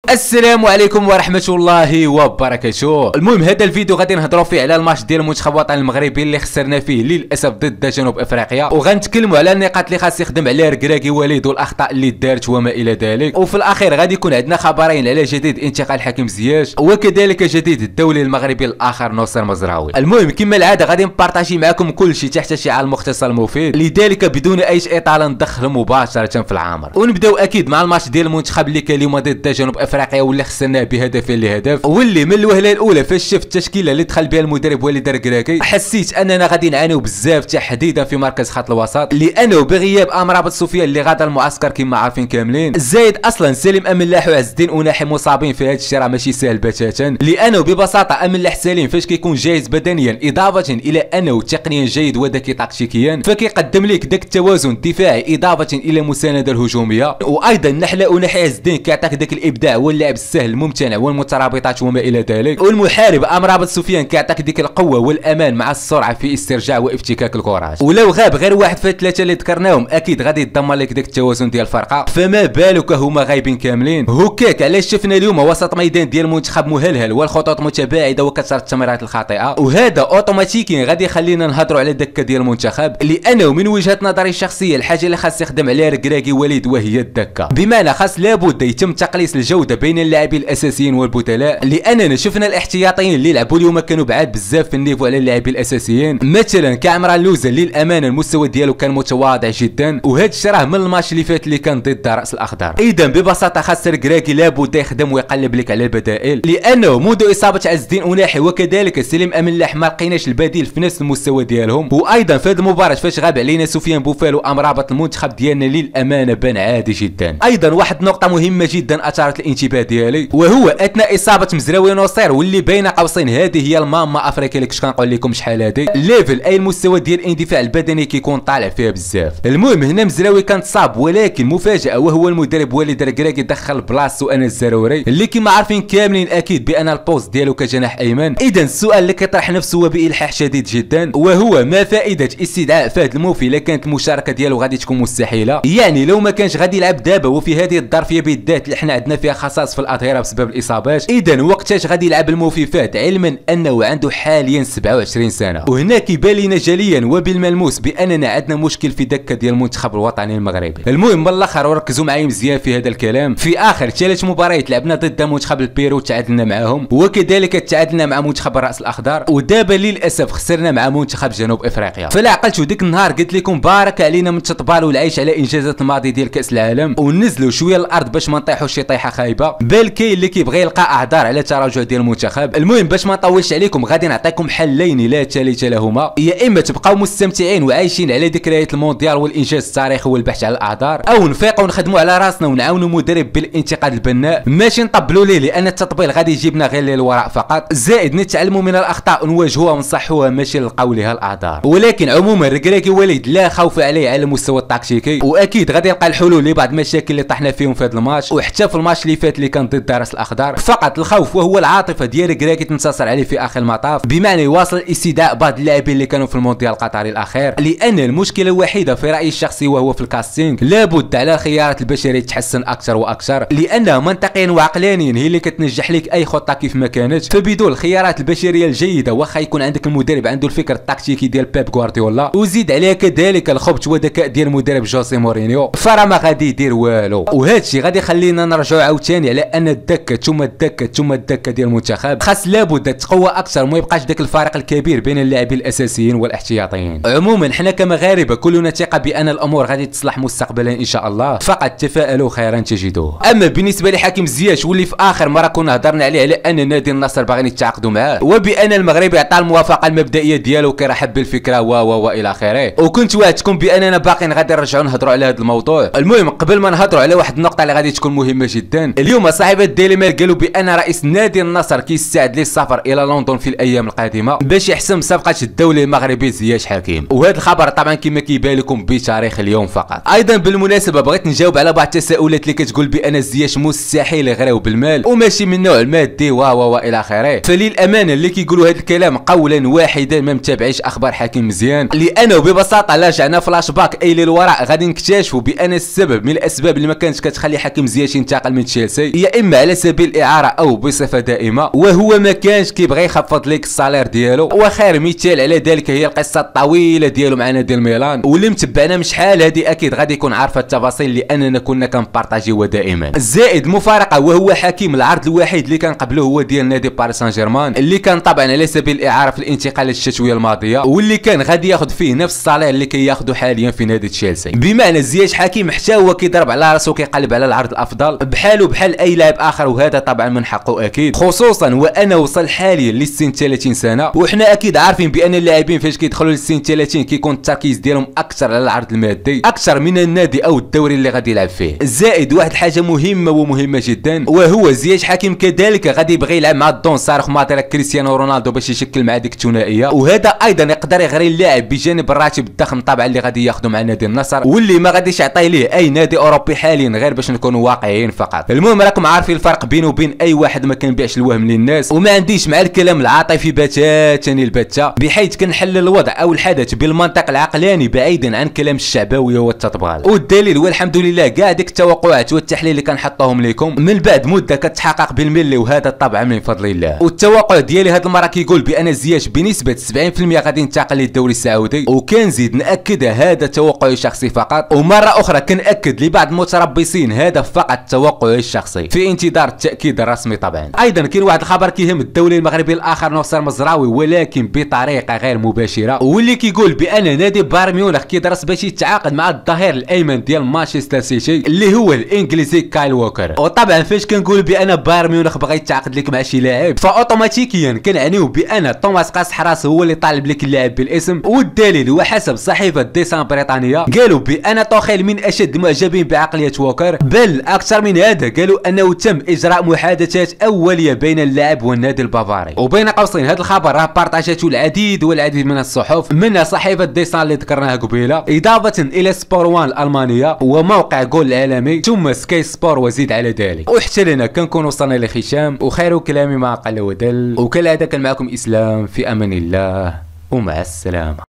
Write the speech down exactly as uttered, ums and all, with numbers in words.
السلام عليكم ورحمة الله وبركاته. المهم هذا الفيديو غادي نهضروا فيه على الماتش ديال المنتخب الوطني المغربي اللي خسرنا فيه للاسف ضد جنوب افريقيا، وغنتكلموا على النقاط اللي خاص يخدم عليها ركراكي وليد والاخطاء اللي دارت وما الى ذلك، وفي الاخير غادي يكون عندنا خبرين على جديد انتقال حكيم زياش وكذلك جديد الدولي المغربي الاخر ناصر مزراوي. المهم كما العاده غادي نبارطاجي معكم كل شيء تحت شعار المختصر المفيد، لذلك بدون اي اطاله ندخل مباشره في العامر، ونبداو اكيد مع الماتش ديال المنتخب اللي كان اليوم ضد جنوب افريقيا واللي خسرناه بهدفين لهدف، واللي من الوهله الاولى فاش شفت التشكيله اللي دخل بها المدرب وليد ركراكي حسيت اننا غادي نعانيو بزاف تحديدا في مركز خط الوسط، لانه بغياب امرابط سفيان اللي غادر المعسكر كما عارفين كاملين، زايد اصلا سليم املاح وعز الدين اناحي مصابين في هذا الشيء راه ماشي سهل بتاتا، لانه ببساطه املاح سليم فاش كيكون جاهز بدنيا اضافه الى انه تقنيا جيد وذكي تكتيكيا فكيقدم لك داك التوازن الدفاعي اضافه الى المسانده الهجوميه، وايضا نحله اناحي عز الدين كيعطيك داك الابداع واللعب السهل الممتنع والمترابطات وما الى ذلك، والمحارب امرابط سفيان كيعطيك ديك القوه والامان مع السرعه في استرجاع وافتكاك الكرات، ولو غاب غير واحد في الثلاثه اللي ذكرناهم اكيد غادي يدمر لك داك التوازن ديال الفرقه، فما بالك هما غايبين كاملين. هكاك علاش شفنا اليوم وسط ميدان ديال المنتخب مهلهل والخطوط متباعده وكثره التمريرات الخاطئه، وهذا اوتوماتيكيا غادي يخلينا نهضروا على الدكه ديال المنتخب، لانه من وجهه نظري الشخصيه الحاجه اللي خاص يخدم عليها ركراكي وليد وهي الدكه، بمعنى خاص لابد يتم تقليص الجوده بين اللاعبين الاساسيين والبدلاء، لاننا شفنا الاحتياطيين اللي لعبوا اليوم كانوا بعاد بزاف في النيفو على اللاعبين الاساسيين، مثلا كعمران لوزة للامانه المستوى ديالو كان متواضع جدا، وهذا الشيء راه من الماتش اللي فات اللي كان ضد راس الاخضر. اذا ببساطه خاص ركراكي لابد يخدم ويقلب لك على البدائل، لانه منذ اصابه عز الدين اناحي وكذلك سليم املاح ما لقيناش البديل في نفس المستوى ديالهم، وايضا في هذه المباراه فاش غاب علينا سفيان بوفالو امرابط المنتخب ديالنا للامانه بان عادي جدا. ايضا واحد نقطه مهمه جدا اثارت الانتباه ديالي، وهو اثناء اصابه مزراوي نصير واللي بين قوسين هذه هي الماما افريقيا اللي كنت كنقول لكم شحال هذه الليفل اي المستوى ديال الاندفاع البدني كيكون طالع فيها بزاف. المهم هنا مزراوي كان تصاب، ولكن مفاجاه وهو المدرب وليد ركراكي دخل بلاصتو انس الزروري اللي كما عارفين كاملين اكيد بان البوست ديالو كجناح ايمن. اذا السؤال اللي كيطرح نفسه هو بالحاح شديد جدا، وهو ما فائده استدعاء فهد الموفي الا كانت المشاركه ديالو غادي تكون مستحيله، يعني لو ما كانش غادي يلعب دابا وفي هذه الظرفيه بالذات اللي حنا عندنا فيها خصائص في الاظهره بسبب الاصابات، اذا وقتاش غادي يلعب الموفي فهد علما انه عنده حاليا سبعة وعشرين سنه، وهنا كيبان لنا جليا وبالملموس باننا عندنا مشكل في دكه ديال المنتخب الوطني المغربي. المهم من الاخر وركزوا معايا مزيان في هذا الكلام، في اخر ثلاث مباريات لعبنا ضد منتخب البيرو تعادلنا معاهم، وكذلك تعادلنا مع منتخب الراس الاخضر، ودابا للاسف خسرنا مع منتخب جنوب افريقيا. فلا عقلتوا ديك النهار قلت لكم بارك علينا من التطبال والعيش على انجازات الماضي ديال كاس العالم، ونزلوا شويه الارض باش ما نطيحوش شي طيحه خايبه، بل كاين اللي كيبغي يلقى اعذار على تراجع ديال المنتخب. المهم باش ما نطولش عليكم غادي نعطيكم حلين لا ثالث لهما، يا اما تبقاو مستمتعين وعايشين على ذكريات المونديال والانجاز التاريخي والبحث على الاعذار، او نفيقوا ونخدموا على راسنا ونعاونوا مدرب بالانتقاد البناء ماشي نطبلوا ليه، لان التطبيل غادي يجيبنا غير للوراء فقط، زائد نتعلموا من الاخطاء ونواجهوها ونصحوها ماشي نلقاو ليها الاعذار. ولكن عموما ركراكي وليد لا خوف عليه على المستوى التكتيكي، واكيد غادي يلقى الحلول لبعض المشاكل اللي طحنا فيهم في هذا الماتش وحتى في الماتش اللي فات اللي كان ضد راس الاخضر، فقط الخوف وهو العاطفه ديال ركراكي تنتصر عليه في اخر المطاف، بمعنى يواصل استدعاء بعض اللاعبين اللي كانوا في المونديال القطري الاخير، لان المشكله الوحيده في رايي الشخصي وهو في الكاستينغ، لابد على الخيارات البشريه تحسن اكثر واكثر، لانها منطقيا وعقلانيا هي اللي كتنجح لك اي خطه كيف ما كانت، فبدون الخيارات البشريه الجيده واخا يكون عندك المدرب عنده الفكر التكتيكي ديال بيب غوارديولا وزيد عليها كذلك الخبث وذكاء ديال المدرب جوزي مورينيو، فراه ما غادي يدير والو، وهذا الشيء غادي يخلينا نرجعوا عاوتاني على ان الدكه ثم الدكه ثم الدكه ديال المنتخب خاص لابد تقوى اكثر وما يبقاش داك الفارق الكبير بين اللاعبين الاساسيين والاحتياطيين. عموما حنا كمغاربه كلنا ثقه بان الامور غادي تصلح مستقبلا ان شاء الله، فقط تفائلوا خيرا تجدوه. اما بالنسبه لحكيم زياش واللي في اخر مره كنا هضرنا عليه على ان نادي النصر باغيين يتعاقدوا معاه، وبان المغرب عطى الموافقه المبدئيه ديالو كيرحب بالفكره و و و الى اخره، وكنت وعدتكم باننا باقيين غادي نرجعوا نهضروا على هذا الموضوع. المهم قبل ما نهضروا على واحد النقطه اللي غادي تكون مهمه جدا، اليوم صاحبه الديلي ميل قالوا بان رئيس نادي النصر كيستعد للسفر الى لندن في الايام القادمه باش يحسم صفقه الدولي المغربي زياش حكيم، وهذا الخبر طبعا كما كيبان لكم بتاريخ اليوم فقط. ايضا بالمناسبه بغيت نجاوب على بعض التساؤلات اللي كتقول بان زياش مستحيل يغريو بالمال وماشي من النوع المادي و و الى اخره، فللامانه اللي كيقولوا هذا الكلام قولا واحدا ما متابعيش اخبار حكيم مزيان، لانه ببساطه لا رجعنا فلاش باك اي للوراء غادي نكتشفوا بان السبب من الاسباب اللي ما كانتش كتخلي حكيم زياش ينتقل من تشيلسي تشيلسي، يا اما على سبيل الاعاره او بصفه دائمه، وهو ما كانش كيبغي يخفض لك الصالير ديالو. وخير مثال على ذلك هي القصه الطويله ديالو مع نادي الميلان، واللي متبعنا من شحال هذه اكيد غادي يكون عارفه التفاصيل لاننا كنا كنبارطاجيوها دائما. زائد مفارقه وهو حكيم العرض الوحيد اللي كنقبلوه هو ديال نادي باريس سان جيرمان، اللي كان طبعا على سبيل الاعاره في الانتقالات الشتويه الماضيه، واللي كان غادي ياخذ فيه نفس الصالير اللي كياخذوا حاليا في نادي تشيلسي. بمعنى زياش حكيم حتى هو كيضرب على راسو كيقلب على العرض الافضل بحالو بحال اي لاعب اخر، وهذا طبعا من حقه اكيد، خصوصا وانا وصل حاليا للسن ثلاثين سنه، وحنا اكيد عارفين بان اللاعبين فاش كيدخلوا للسن ثلاثين كيكون التركيز ديالهم اكثر على العرض المادي اكثر من النادي او الدوري اللي غادي يلعب فيه. زائد واحد الحاجه مهمه ومهمه جدا، وهو زياش حكيم كذلك غادي يبغي يلعب مع الدون صاروخ ماتيرا كريستيانو رونالدو باش يشكل مع ديك الثنائيه، وهذا ايضا يقدر يغري اللاعب بجانب الراتب الضخم طبعا اللي غادي ياخذه مع نادي النصر، واللي ما غاديش يعطي ليه اي نادي اوروبي حاليا غير باش نكونوا واقعيين فقط. المهم راكم عارفين الفرق بينه وبين اي واحد ما كنبيعش الوهم للناس، وما عنديش مع الكلام العاطفي بتاتا البتة، بحيث كنحلل الوضع او الحدث بالمنطق العقلاني بعيدا عن كلام الشعبويه والتطبيل. والدليل والحمد لله كاع ديك التوقعات والتحليل اللي كنحطوهم لكم من بعد مده كتحقق بالملي، وهذا طبعا من فضل الله. والتوقع ديالي هذه المره كيقول بان زياش بنسبه سبعين بالمئة غادي ينتقل للدوري السعودي، وكنزيد ناكد هذا توقعي الشخصي فقط، ومره اخرى كنأكد لبعض المتربصين هذا فقط توقعي الشخصي في انتظار التاكيد الرسمي طبعا. ايضا كاين واحد الخبر كيهم الدولي المغربي الاخر ناصر مزراوي، ولكن بطريقه غير مباشره، واللي كيقول بان نادي بايرن ميونخ كيدرس باش يتعاقد مع الظهير الايمن ديال مانشستر سيتي اللي هو الانجليزي كايل ووكر. وطبعا فاش كنقول بان بايرن ميونخ بغى يتعاقد لك مع شي لاعب فاوتوماتيكيا كنعنيو بان توماس قاس حراس هو اللي طالب لك اللاعب بالاسم. والدليل وحسب صحيفه ديسان بريطانيه قالوا بان توخيل من اشد المعجبين بعقليه ووكر، بل اكثر من هذا قالوا انه تم اجراء محادثات اوليه بين اللاعب والنادي البافاري. وبين قوسين هذا الخبر راه بارطاجته العديد والعديد من الصحف، منها صحيفه ديسان اللي ذكرناها قبيله، اضافه الى سبور وان الالمانيه وموقع جول العالمي ثم سكاي سبور وزيد على ذلك. وحتى لنا كنكون وصلنا لختام، وخير كلامي ما قل ودل، وكالعاده كان معكم اسلام، في امان الله ومع السلامه.